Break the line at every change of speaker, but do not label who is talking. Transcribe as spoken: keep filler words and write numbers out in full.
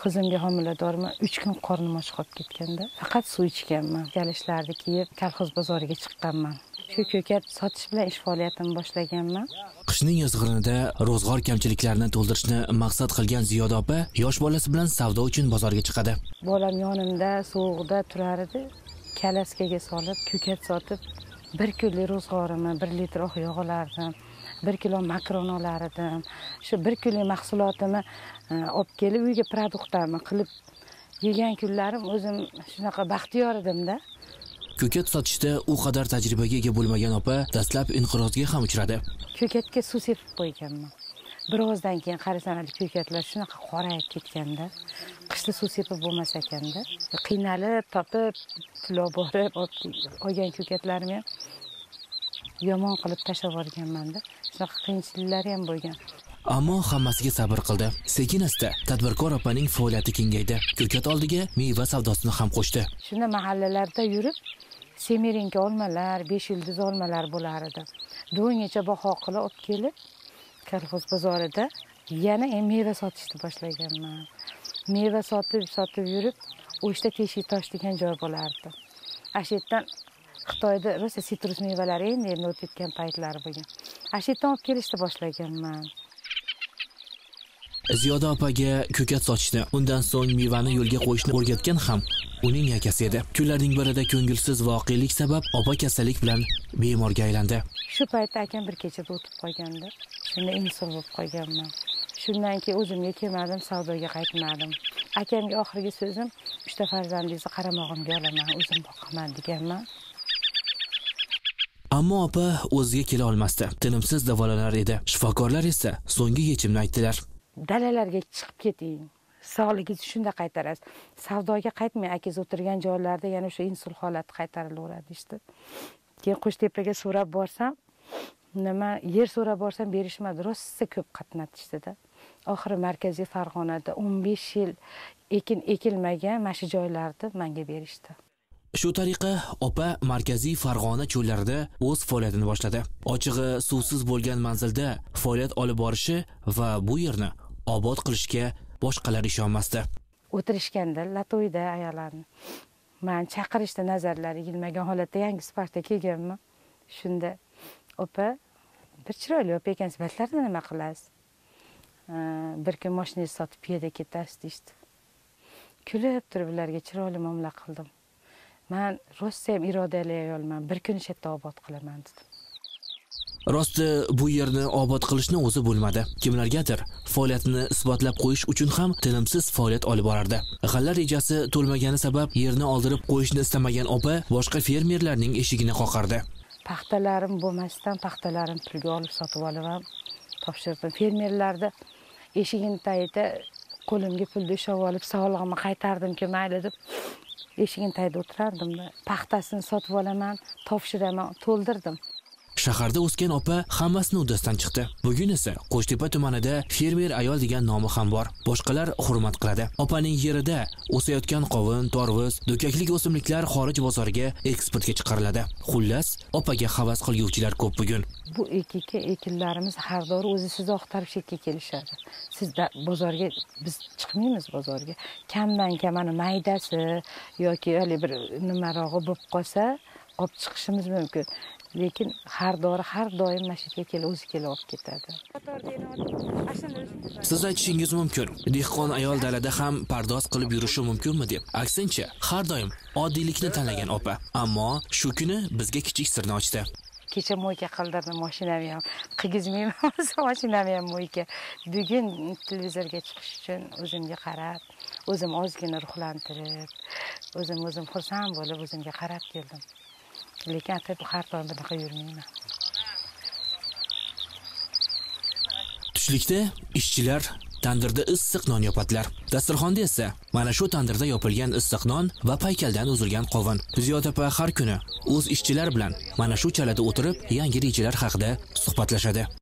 Qizimga homiladorman, uch kun qornim och qolib ketganda, faqat suv ichganman. Kalishlarni kiyib, kolxoz bozoriga chiqqanman. Shu ko'kat sotish bilan ish faoliyatimni boshlaganman.
Qishning yozg'inida ro'zg'or kamchiliklarini to'ldirishni maqsad qilgan Ziyoda opa yosh bolasi bilan savdo uchun bozorga chiqadi.
Bolam yonimda sovuqda turar edi. Kalaskaga solib, ko'kat sotib, bir kunlik ro'zg'orimni, bir litr oq yog' olardim, bir kilo makaron olardim. Shu bir kunlik mahsulotimni olib kelib uyga produktlarni qilib yegan kunlarim o'zim shunaqa baxtiyor edim-da.
Ko'kat sotishda u qadar tajribaga ega bo'lmagan opa dastlab inqirozga ham uchradi.
Ko'katga suv sepib qo'yganman. Birozdan keyin qarasam, ko'katlar shunaqa qorayib ketganda, qishda suv sepib bo'lmas ekanda. Qiynalib, topib, pulov borib, olgan ko'katlarimni yomon qilib tashlab yuborganman-da. Shunaqa qiyinchiliklari ham bo'lgan.
Ammo hammasiga sabr qildi. Sekin-asta tadbirkor opaning faoliyati kengaydi. Ko'kat oldiga meva savdosini ham qo'shdi.
Shunda mahallalarda yurib, semirinka olmalar, besh yulduz olmalar bo'lar edi. Do'ngacha baho qilib olib kelib, kolxoz bozorida yana meva sotishni boshlaganman. Meva sotib, sotib yurib, o'shda teshik tosh degan joy bo'lardi. Ashitdan Xitoyda rosa sitrus mevalari endi endi o'tib ketgan paytlari bo'lgan. Ashitdan olib kelishni boshlaganman.
Ziyoda opaga ko'kat sotishni, undan so'ng mevani yo'lga qo'yishni o'rgatgan ham uning akasi edi. Kunlarning birida ko'ngilsiz voqelik sabab opa kasallik bilan bemorga aylandi.
Shu paytda akam bir kechada o'tib qolgandi. Shunda insult bo'lib qolganman. Shundan keyin o'zimga kelmadim, savdoga qaytmadim. Akamga oxirgi so'zim, uchta farzandingizni qaramog'imga olaman, o'zim boqaman deganman.
Ammo opa o'ziga kela olmasdi. Tinimsiz davolanar edi. Shifokorlar esa so'nggi yechimni aytdilar.
Dalalarga chiqib keting. Sog'ligingizni shunda qaytarasiz. Savdoga qaytmay, akangiz o'tirgan joylarda yana o'sha insult holati qaytarilaveradi işte. Keyin Qo'shtepaga so'rab borsam, nima yer so'rab borsam berishmadi. Rosa ko'p qatnatishdi-da. Oxiri Markaziy Farg'onada o'n besh yil ekin ekilmagan mana shu joylarni menga berishdi.
Shu tariqa opa Markaziy Farg'ona cho'llarida o'z faoliyatini boshladi. Ochig'i suvsiz bo'lgan manzilda faoliyat olib borishi va bu yerni obod qilishga boshqalar ishonmasdi.
O'tirishganda Latoyda ayollarni men chaqirishda nazarlari ilmagan holatda yangi Sparkda kelganman. Shunda opa bir chiroyli opa ekansiz, batlarda nima qilasiz? Bir kun mashinangizni sotib piyoda ketasiz deydi. Kulib turib ularga chiroyli muomala qildim. Men rosa ham irodali ayolman, bir kun shetda obod qilaman dedim.
Rosti bu yerni obod qilishni o'zi bo'lmadi. Kimlargadir faoliyatini isbotlab qo'yish uchun ham tinimsiz faoliyat olib borardi. G'alla rejasi to'lmagani sabab yerni oldirib qo'yishni istamagan opa boshqa fermerlarning eshigini qoqardi.
Paxtalarim bo'lmasdan paxtalarim pulga olib sotib olib ham topshirdim. Fermerlarda eshigini tagida qo'limga pulni ushlab olib sog'lig'imni qaytardim-ki mayli deb eshigini tagida o'tirardim. Paxtasini sotib olaman, topshiraman, to'ldirdim.
Shaharda o'sgan opa hammasini uddasidan chiqdi. Bugun esa Qo'shtepa tumanida fermer ayol degan nomi ham bor. Boshqalar hurmat qiladi. Opaning yerida o'sayotgan qovun, torvuz, do'kaklik o'simliklar xorij bozoriga eksportga chiqariladi. Xullas, opaga havas qilguvchilar ko'p bugun.
Bu ekika ekinlarimiz har doim o'zi siz oqtarib shekka kelishadi. Sizda bozorga biz chiqmaymiz bozorga. Kamdan kam ana maydasi yoki hali bir nimarog'i bo'lib qolsa, olib chiqishimiz mumkin. Lekin har dori har doim mashinaga kelib o'zi kelib olib ketadi.
Siz aytishingiz mumkin, dehqon ayol dalada ham pardoz qilib yurishi mumkinmi deb. Aksincha, har doim oddiylikni tanlagan opa. Ammo shu kuni bizga kichik sirni ochdi.
Kecha mo'yka qildirdim mashinamni ham. Qigizmayman, mashinamni ham mo'yka. Bugun televizorga chiqish uchun o'zimga qarab, o'zim ozgina ruhlantirib, o'zim o'zim xursand bo'lib o'zimga qarab keldim. Lekin atib har doim bunaqa yurmayman.
Tushlikda ishchilar tandirda issiq non yopadilar. Dasturxonda esa mana shu tandirda yopilgan issiq non va paykaldan uzilgan qovun. Ziyoda opa har kuni o'z ishchilar bilan mana shu chalada o'tirib, yangi rejalar haqida suhbatlashadi.